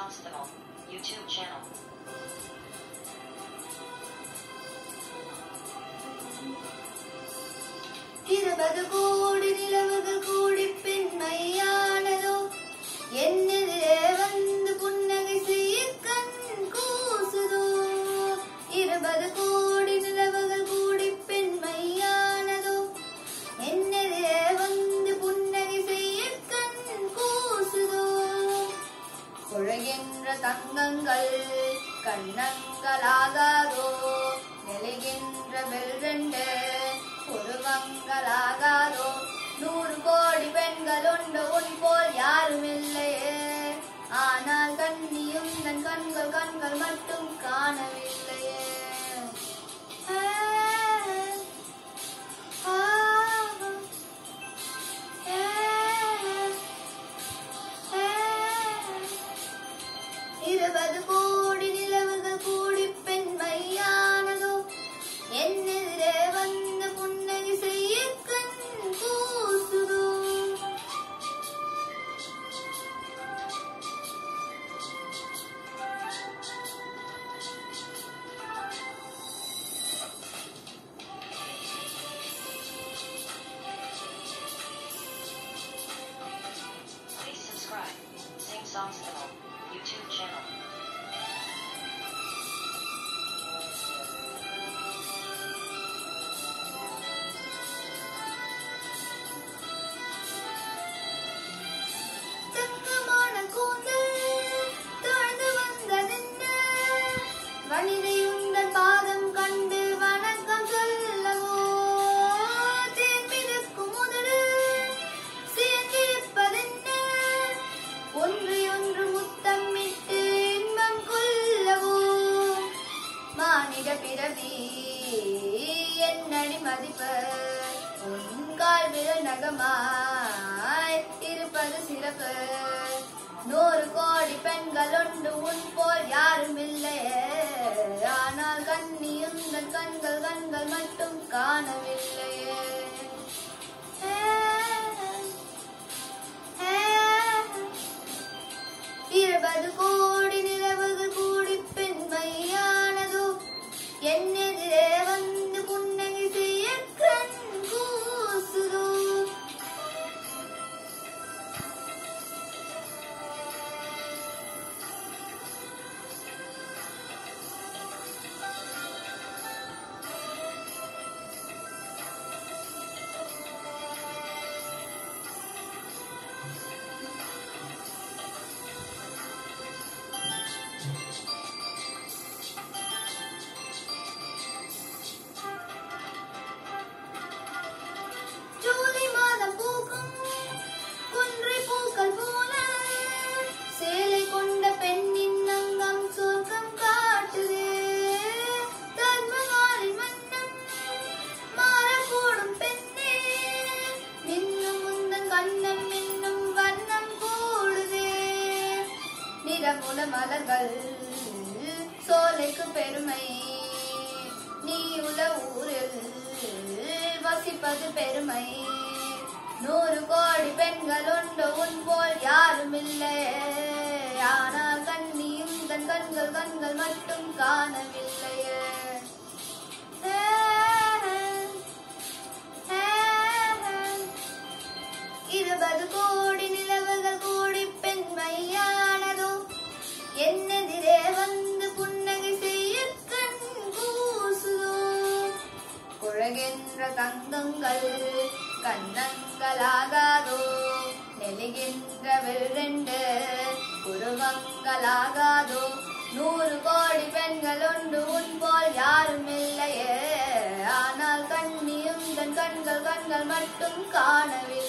Hospital YouTube channel. இருபது கோடி நிலவுகள் கூடி பெண்மையானதோ என்னெதிரே வந்து புன்னகை செய்ய கண் கூசுதோ. 20 கோடி நிலவுகள் கூடி பெண்மையானதோ என்னெதிரே வந்து புன்னகை செய்ய கண் கூசுதோ. குழைகின்ற தங்கங்கள் கண்ணங்களாகாதோ நெளிகின்ற வெல்ரெண்டு உருவங்களாகாதோ. 100 கோடி பெண்கள் உண்டு உன் போல் யாரும் இல்லையே. ஆனால் கண்ணியும் தன் கண்கள் மட்டும் காணவில்லையே. இருபது கோடி நிலவுகள் கூடி பெண்மையானதோ என்னெதிரே வந்து புன்னகை செய்ய கண் கூசுதோ. Please subscribe. Sing Hospital YouTube channel. தங்கமான கூந்தல் தொழுது வந்ததென்ன வனிதை உங்கள் பாதம் கண்டு வணக்கம் சொல்லவோ. தேர்மிதக்கும் முதலில் சேர்ந்திருப்பதென்ன ஒன்று முத்தமிட்டு இன்பம் கொள்ளவோ. மானிட பிறவி என்னடி மதிப்பு உன் கால் விரல் நகமாய் இருப்பது சிறப்பு. 100 கோடி பெண்கள் உண்டு உன் போல் யாரும் இல்லையே. ஆனால் கண்ணியும் தன் கண்கள் மட்டும் காணவில்லையே. 20 கோடி நிலவுகள் கூடி பெண்மையானதோ என்னெதிரே வந்து புன்னகை செய்ய கண் கூசுதோ. ஜூலை மாதம் பூக்கும் குன்றை பூக்கள் போல சேலை கொண்ட பெண்ணின் அங்கம் சொர்க்கம் காட்டுதே. தர்மகாரின் வண்ணம் மாறக்கூடும் பெண்ணே மின்னும் முந்தன் கண்ணம் என்னும் வண்ணம் கூடுதே. நிறமுட மலர்கள் சோலைக்கு பெருமை நீ உள்ள ஊரில் வசிப்பது பெருமை. 100 கோடி பெண்கள் உண்டு உன் போல் யாரும் இல்லை. ஆனால் கண்ணியும் தன் கண்கள் மட்டும் காணவில்லையே. 20 கோடி நிலவுகள் கூடி பெண்மையானதோ என்னெதிரே வந்து புன்னகை செய்ய கண் கூசுதோ. குழைகின்ற தங்கங்கள் கண்ணங்களாகாதோ நெளிகின்ற வெல்ரெண்டு உருவங்களாகாதோ. 100 கோடி பெண்கள் உண்டு உன் போல் யாரும் இல்லையே. ஆனால் கண்ணியும் தன் கண்கள் மட்டும் காணவில்லை.